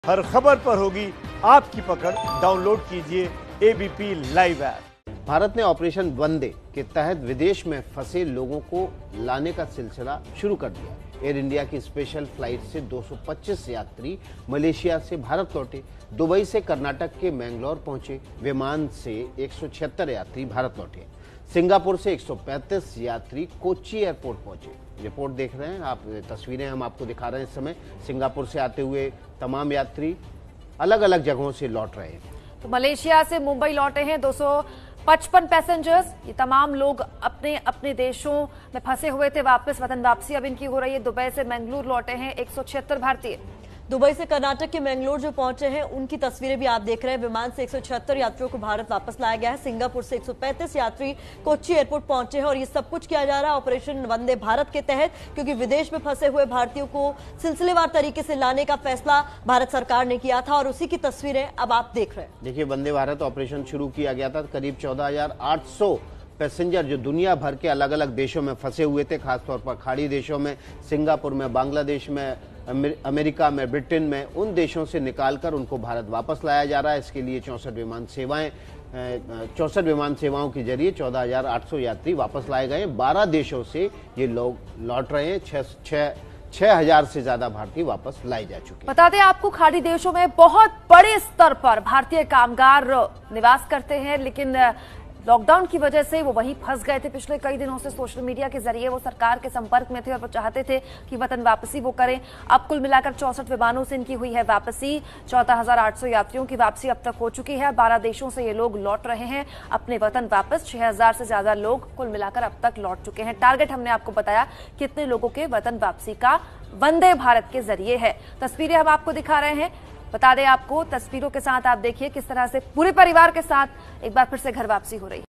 हर खबर पर होगी आपकी पकड़। डाउनलोड कीजिए एबीपी लाइव ऐप। भारत ने ऑपरेशन वंदे के तहत विदेश में फंसे लोगों को लाने का सिलसिला शुरू कर दिया। एयर इंडिया की स्पेशल फ्लाइट से 225 यात्री मलेशिया से भारत लौटे। दुबई से कर्नाटक के मैंगलोर पहुंचे विमान से 176 यात्री भारत लौटे। सिंगापुर से 135 यात्री कोच्चि एयरपोर्ट पहुंचे। रिपोर्ट देख रहे हैं आप, तस्वीरें हम आपको दिखा रहे हैं इस समय। सिंगापुर से आते हुए तमाम यात्री अलग अलग जगहों से लौट रहे हैं। तो मलेशिया से मुंबई लौटे हैं 255 पैसेंजर्स। ये तमाम लोग अपने अपने देशों में फंसे हुए थे, वापस वतन वापसी अब इनकी हो रही है। दुबई से मंगलुरु लौटे हैं 176 भारतीय। दुबई से कर्नाटक के मैंगलोर जो पहुंचे हैं उनकी तस्वीरें भी आप देख रहे हैं। विमान से 176 यात्रियों को भारत वापस लाया गया है। सिंगापुर से 135 यात्री कोच्चि एयरपोर्ट पहुंचे हैं और ये सब कुछ किया जा रहा है ऑपरेशन वंदे भारत के तहत, क्योंकि विदेश में फंसे हुए भारतीयों को सिलसिलेवार तरीके से लाने का फैसला भारत सरकार ने किया था और उसी की तस्वीरें अब आप देख रहे हैं। देखिए, वंदे भारत ऑपरेशन शुरू किया गया था। करीब 14,800 पैसेंजर जो दुनिया भर के अलग अलग देशों में फंसे हुए थे, खासतौर पर खाड़ी देशों में, सिंगापुर में, बांग्लादेश में, अमेरिका में, ब्रिटेन में, उन देशों से निकालकर उनको भारत वापस लाया जा रहा है। इसके लिए 64 विमान सेवाओं के जरिए 14,800 यात्री वापस लाए गए। 12 देशों से ये लोग लौट रहे हैं। 6,000 से ज्यादा भारतीय वापस लाए जा चुके हैं। बता दें आपको, खाड़ी देशों में बहुत बड़े स्तर पर भारतीय कामगार निवास करते हैं, लेकिन लॉकडाउन की वजह से वो वहीं फंस गए थे। पिछले कई दिनों से सोशल मीडिया के जरिए वो सरकार के संपर्क में थे और वो चाहते थे कि वतन वापसी वो करें। अब कुल मिलाकर 64 विमानों से इनकी हुई है वापसी। 14,800 यात्रियों की वापसी अब तक हो चुकी है। 12 देशों से ये लोग लौट रहे हैं अपने वतन वापस। 6,000 से ज्यादा लोग कुल मिलाकर अब तक लौट चुके हैं। टारगेट हमने आपको बताया कितने लोगों के वतन वापसी का वंदे भारत के जरिए है। तस्वीरें हम आपको दिखा रहे हैं। बता दें आपको, तस्वीरों के साथ आप देखिए किस तरह से पूरे परिवार के साथ एक बार फिर से घर वापसी हो रही है।